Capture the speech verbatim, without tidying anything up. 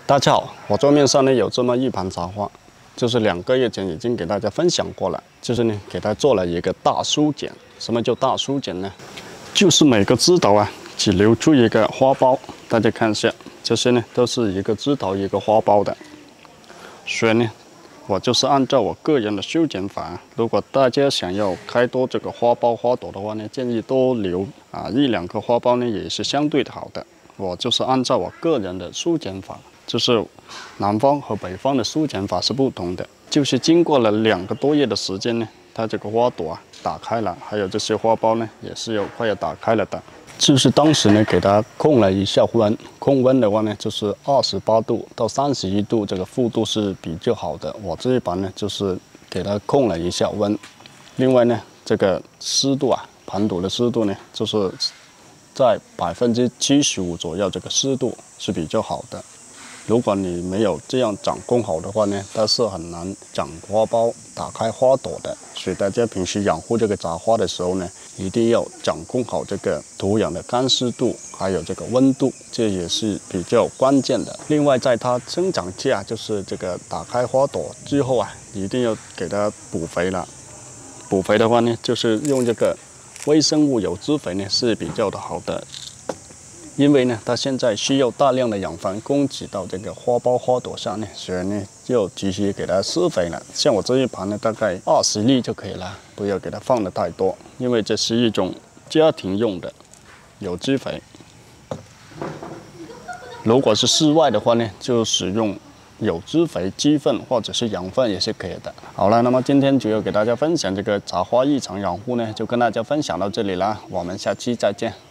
大家好，我桌面上呢有这么一盘杂花，就是两个月前已经给大家分享过了，就是呢给它做了一个大梳剪。什么叫大梳剪呢？就是每个枝头啊只留出一个花苞，大家看一下，这些呢都是一个枝头一个花苞的。所以呢，我就是按照我个人的修剪法，如果大家想要开多这个花苞花朵的话呢，建议多留啊一两个花苞呢也是相对的好的。我就是按照我个人的梳剪法。 就是南方和北方的梳剪法是不同的，就是经过了两个多月的时间呢，它这个花朵啊打开了，还有这些花苞呢也是有快要打开了的。就是当时呢给它控了一下温，控温的话呢就是二十八度到三十一度，这个幅度是比较好的。我这一盘呢就是给它控了一下温，另外呢这个湿度啊，盘土的湿度呢就是在百分之七十五左右，这个湿度是比较好的。 如果你没有这样掌控好的话呢，它是很难长花苞、打开花朵的。所以大家平时养护这个杂花的时候呢，一定要掌控好这个土壤的干湿度，还有这个温度，这也是比较关键的。另外，在它生长期啊，就是这个打开花朵之后啊，一定要给它补肥了。补肥的话呢，就是用这个微生物有机肥呢是比较的好的。 因为呢，它现在需要大量的养分供给到这个花苞、花朵上呢，所以呢就急需给它施肥了。像我这一盘呢，大概二十粒就可以了，不要给它放的太多，因为这是一种家庭用的有机肥。如果是室外的话呢，就使用有机肥、鸡粪或者是羊粪也是可以的。好了，那么今天主要给大家分享这个杂花异常养护呢，就跟大家分享到这里啦，我们下期再见。